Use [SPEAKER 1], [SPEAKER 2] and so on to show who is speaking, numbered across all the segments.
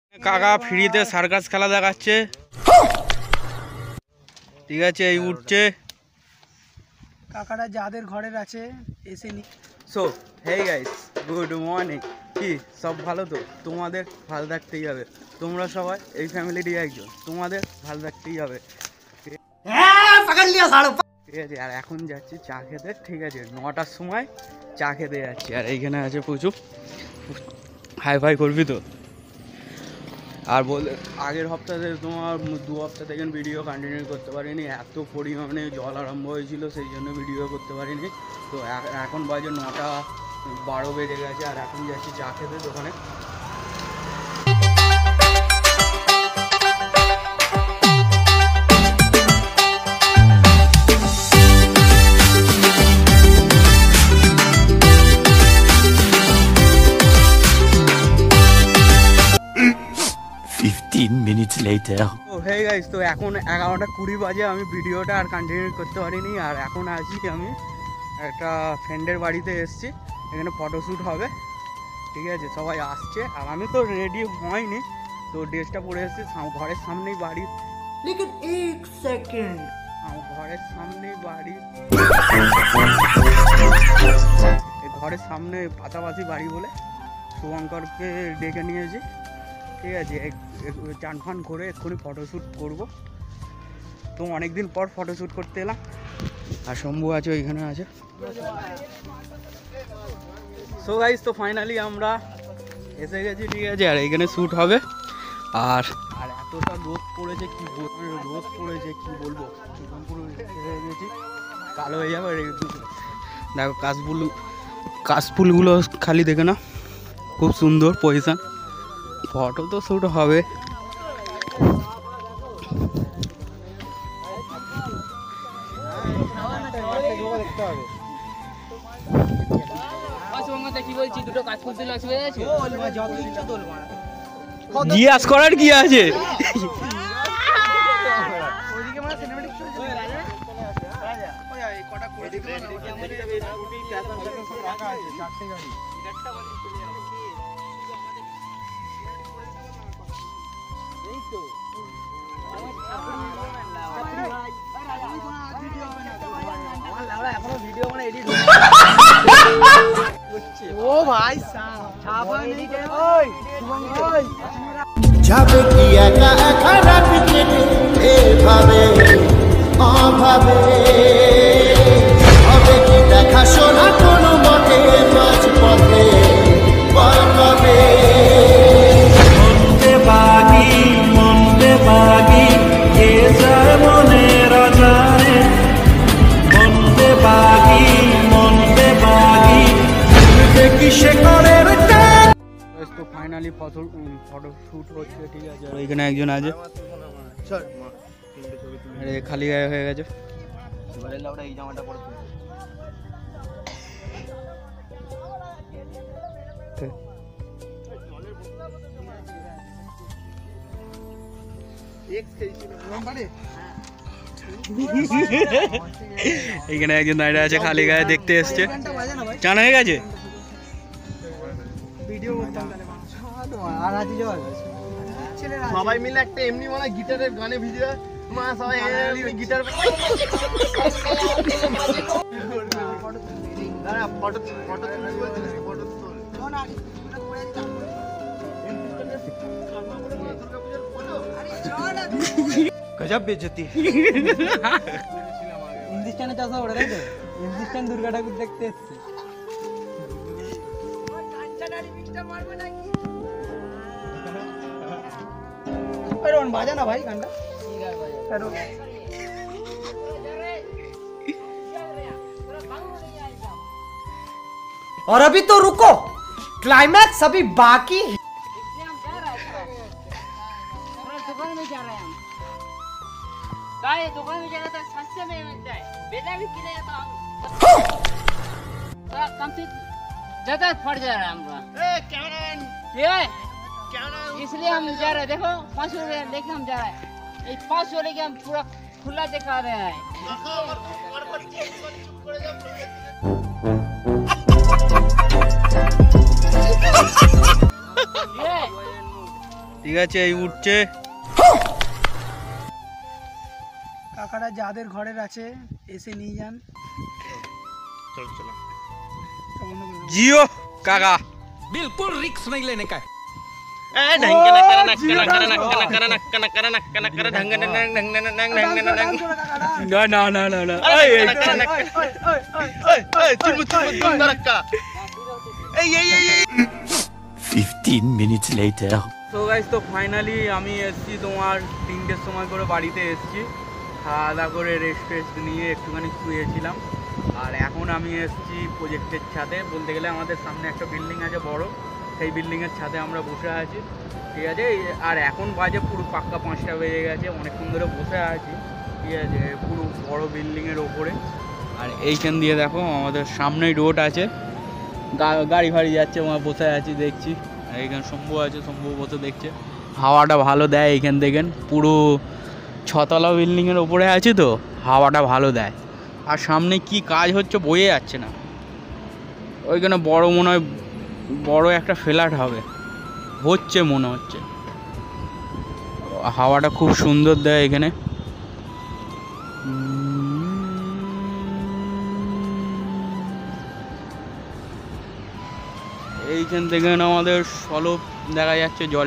[SPEAKER 1] কাকা ফ্রিতে সার্কাস খেলা দেখাচ্ছে। ঠিক আছে, এই উঠছে
[SPEAKER 2] কাকারা যাদের ঘরের আছে এসে নি।
[SPEAKER 1] So hey guys, good morning. কি সব ভালো তো? তোমাদের ভালো থাকতেই হবে। তোমরা সবাই এই ফ্যামিলিরই একজন, তোমাদের ভালো থাকতেই হবে। ঠিক আছে, আর এখন যাচ্ছি চা খেতে। ঠিক আছে, 9টার সময় চা খেতে যাচ্ছি। আর এইখানে আছে প্রচুর। হাই ফাই করবি তো? আর বলে আগের সপ্তাহে তোমার 2 সপ্তাহ থেকে ভিডিও কন্টিনিউ করতে পারিনি, এত পরিমাণে জল আরম্ভ হয়েছিল, সেই জন্য ভিডিও করতে পারিনি। তো এখন বাজে 9:12 বেজে গেছে, আর এখন যাচ্ছি চা খেতে দোকানে। হেই গাইস, তো এখন 11:20 বাজে। আমি ভিডিওটা আর কন্টিনিউ করতে পারিনি। আর এখন আছি আমি একটা ফ্রেন্ডের বাড়িতে এসেছি, এখানে ফটোশ্যুট হবে। ঠিক আছে, সবাই আসছে আর আমি তো রেডি হয়নি, তো ড্রেসটা পরে এসেছি। ঘরের সামনেই বাড়ি,
[SPEAKER 2] লেকিন এক সেকেন্ড,
[SPEAKER 1] ঘরের সামনেই বাড়ি, ঘরের সামনে পাশাপাশি বাড়ি বলে শুভঙ্করকে ডেকে নিয়েছি। ঠিক আছে, চান ফান করে এক্ষুনি ফটোশ্যুট করবো। তো অনেকদিন পর ফটোশ্যুট করতে এলাম। আর শম্ভু আছে, ওইখানে আছে। সো গাইস, তো ফাইনালি আমরা এসে গেছি। ঠিক আছে, আর এইখানে শ্যুট হবে। আর এতটা রোদ পড়েছে, রোদ পড়েছে কি বলবো, পুরো হয়ে গেছি, কালো হয়ে যাবে। দেখো কাশফুলগুলো খালি দেখে না, খুব সুন্দর পজিশন। ফটো তো শ্যুট হবে। জিজ্ঞাস করার কি আছে?
[SPEAKER 2] ও ভাই
[SPEAKER 3] যাবে কি একা একা রাত কেটে এভাবে অভাবে, হবে কি দেখাশোনা কোনো মতে মাঝ পথে বলবে। মনতে বাগি কে যায় মনে রাজারে, মনতে বাগি দেখি সে করে।
[SPEAKER 1] তো ফাইনালি ফটো শ্যুট হচ্ছে। ঠিক আছে, আর ওইখানে একজন আছে, খালি গায়ে হয়ে গেছে। এই জামাটা পরে এইখানে একজন দাঁড়িয়ে আছে, খালি গায়ে দেখতে এসছে। চান হয়ে গেছে,
[SPEAKER 3] সবাই মিলে একটা এমনি মানে গিটারের গানে ভিজে সবাই গিটার গজব বেজতি।
[SPEAKER 2] হিন্দুস্তানে চাষা ওড়ে, তাই তো? হিন্দুস্তান দুর্গা ঠাকুর দেখতে এসছে। बाजा ना भाई घंटा। और अभी तो रुको, क्लाइमैक्स अभी बाकी।
[SPEAKER 4] दुकान में जा रहे हैं हम। दुकान में जा रहे तो सस्ते में मिलता है, बेटा भी किलेगा तो हम कम से ज्यादा फट जा रहा है हमको। इसलिए हम जा रहे हैं। देखो 500 रुपया लेके हम जा रहे हैं। 500 लेके हम पूरा खुला दिखा रहे हैं।
[SPEAKER 1] ঠিক আছে, এই উঠছে।
[SPEAKER 2] কাকারা যাদের ঘরের আছে এসে নিয়ে যান।
[SPEAKER 3] চলো চলো
[SPEAKER 2] তো বন্ধ করে দেবো।
[SPEAKER 1] জিও কাকা।
[SPEAKER 5] बिल्कुल रिक्स नहीं लेने का है।
[SPEAKER 1] না না না না না, এই, এই, এই, এই, এই, এই।
[SPEAKER 5] 15 minutes later.
[SPEAKER 1] তো গাইস, তো ফাইনালি আমি এসেছি তোমার 3টের সময় করে বাড়িতে এসেছি। খাওয়া দাওয়া করে রেস্ট টেস্ট নিয়ে একটুখানি শুয়েছিলাম। আর এখন আমি এসেছি প্রজেক্টের ছাদে। বলতে গেলে আমাদের সামনে একটা বিল্ডিং আছে বড়, সেই বিল্ডিংয়ের ছাদে আমরা বসে আছি। ঠিক আছে, আর এখন বাজে পুরো পাক্কা 5টা বেজে গেছে। অনেকক্ষণ ধরে বসে আছি, ঠিক আছে, পুরো বড় বিল্ডিংয়ের ওপরে। আর এইখান দিয়ে দেখো আমাদের সামনেই রোড আছে, গাড়ি ফাড়ি যাচ্ছে, আমার বসে আছি দেখছি। আর এইখানে শম্ভু আছে, শম্ভু বসে দেখছে। হাওয়াটা ভালো দেয় এইখান দেখেন, পুরো 6তলা বিল্ডিংয়ের ওপরে আছে তো, হাওয়াটা ভালো দেয়। আর সামনে কি কাজ হচ্ছে বোঝা যাচ্ছে না। ওইখানে বড় মনে হয় বড় একটা ফ্ল্যাট হবে, হচ্ছে মনে হচ্ছে। হাওয়াটা খুব সুন্দর দেয় এখানে। এইখান থেকে আমাদের সলপ দেখা যাচ্ছে জল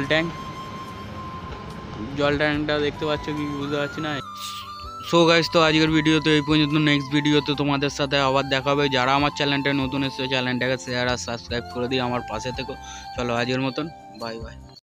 [SPEAKER 1] ট্যাঙ্কটা দেখতে পাচ্ছ কি বুঝতে পারছি না। সো গাইস, তো আজকের ভিডিও তো এই পর্যন্ত। নেক্সট ভিডিওতে তোমাদের সাথে আবার দেখা হবে। যারা আমার চ্যানেলটা নতুন এসেছে চ্যানেলটাকে শেয়ার আর সাবস্ক্রাইব করে দিয়ে আমার পাশে থেকো। চলো আজকের মতন বাই বাই।